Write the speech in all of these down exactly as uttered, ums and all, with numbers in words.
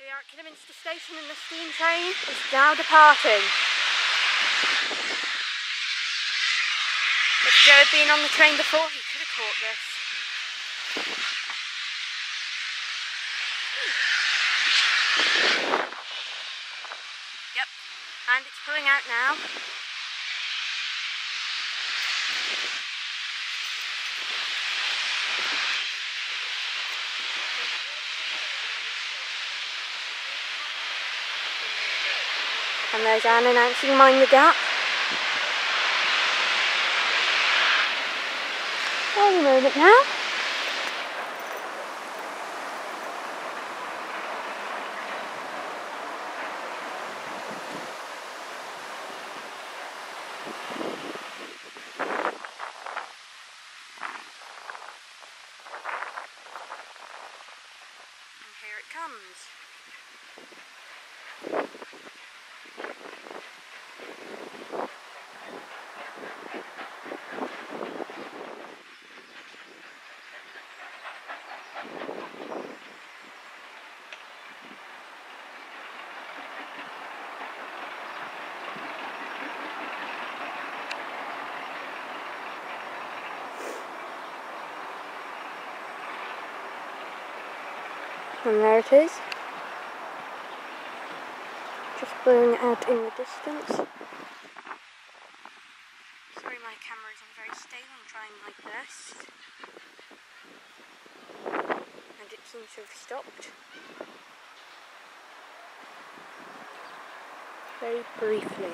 We are at Kidderminster station and the steam train is now departing. If Joe had been on the train before, he could have caught this. Yep, and it's pulling out now. And there's Anne announcing mind the gap. Wait a moment now. And here it comes. And there it is, just blowing out in the distance. Sorry, my camera isn't very stable. I'm trying my best, and it seems to have stopped very briefly.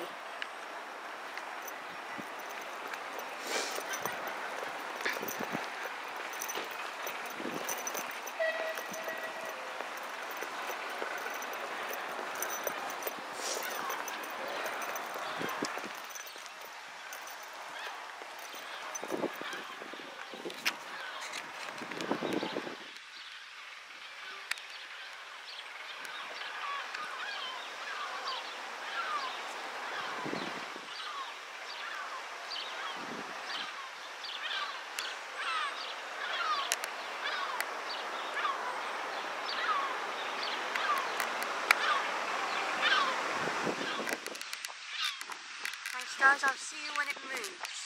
Stars, I'll see you when it moves.